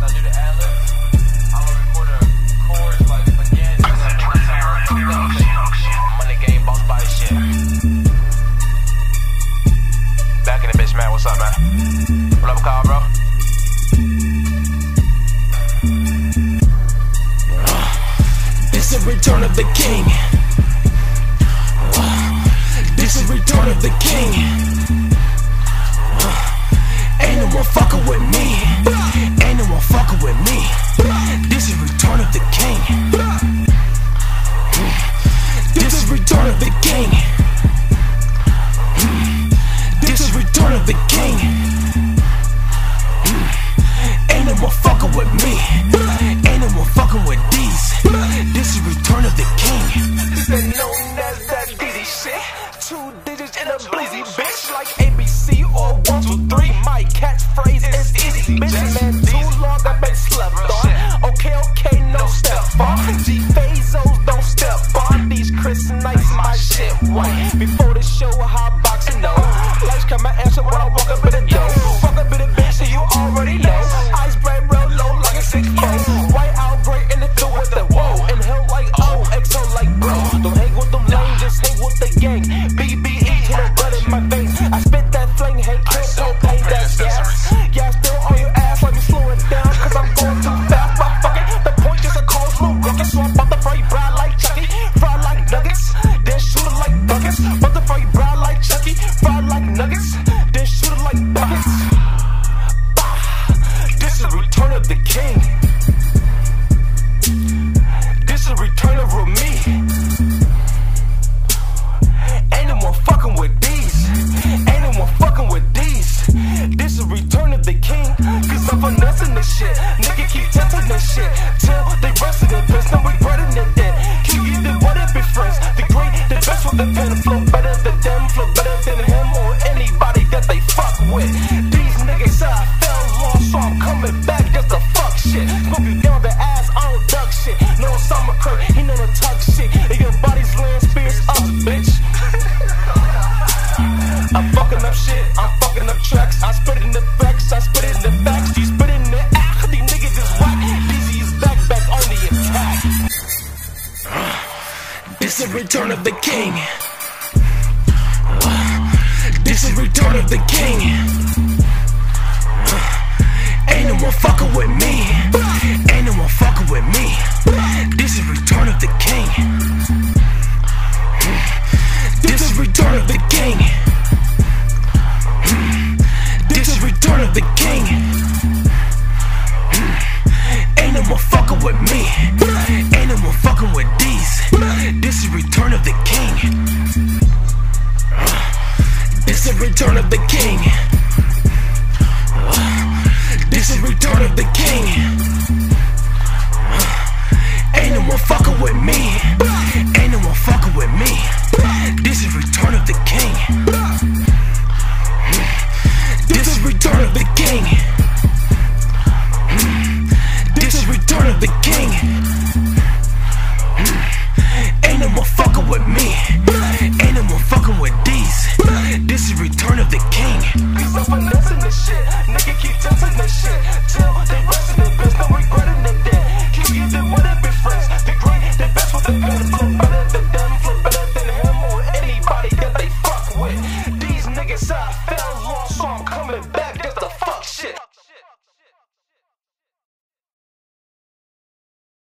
What's up, man? What up, Kyle, bro? This is return of the king. This is return of the king. Ain't no one fucking with me. Ain't no one fucking with me. This is return of the king. This is return of the king. This is return of the king. Ain't no one fucking with me. Ain't no one fucking with these. This is return of the king. This ain't no NASDAQ DD shit. 2 digits in a blizzy, bitch. Like ABC or 1, 2, 3. My catchphrase is easy, bitch. Man, too long I've been slept on. Okay, no step on. G-Phazos don't step on. These Chris Nights, my shit white. Before the show, a hot box and no. Lights come and answer when I walk up in the door. Fuck up in the bitch, so you already know. Ice break real low like a 6'4". White outbreak in the field with the whoa. Inhale like O, exhale like bro. Don't hang with them lanes, just hang with the gang. BBE to the blood in my veins. I spit that fling, hey kid, don't pay that gas. Yeah, still on your ass, let me slow it down, cause I'm going too fast. But fuck it, the point is a cold smooth rocket. So I'm about to fry you brown like Chucky, fry like nuggets, then shoot it like buckets. About to fry you brown like Chucky, fry like nuggets, then shoot it like buckets. This is return of the king. This is return of me. Ain't no one fucking with these. Ain't no one fucking with these. This is return of the king. Cause I'm finessing this shit. Nigga keep testing this shit till they rusted it, bitch. No regretting it then. Keep either what if be friends. The great, the best with the pen. Flow better than them, flow better than him or anybody that they fuck with. These niggas said I fell lost, so I'm coming back just to fuck shit. Smoke you down the ass, I don't duck shit. No summer curry, he know the tuck shit. And your body's land spears us, bitch. I'm fucking up shit, I'm fucking up tracks. I spit in the facts, I spit in the facts. You spit in the act, these niggas is whack. Dizzy is back on the attack. This is return of the king. This is return of the king. Ain't no one fucking with me. Ain't no one fucking with me. This is return of the king. This is return of the king. This is return of the king. Ain't no one fucking with me. Ain't no one fucking with these. This is return of the king. This is return of the king. This is return of the king. Ain't no one fucking with me.